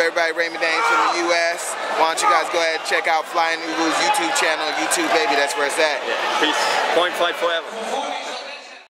everybody? Raymond Dames from the U.S. Why don't you guys go ahead and check out Flying Eagles YouTube channel, YouTube, baby. That's where it's at. Yeah. Peace. Point flight forever.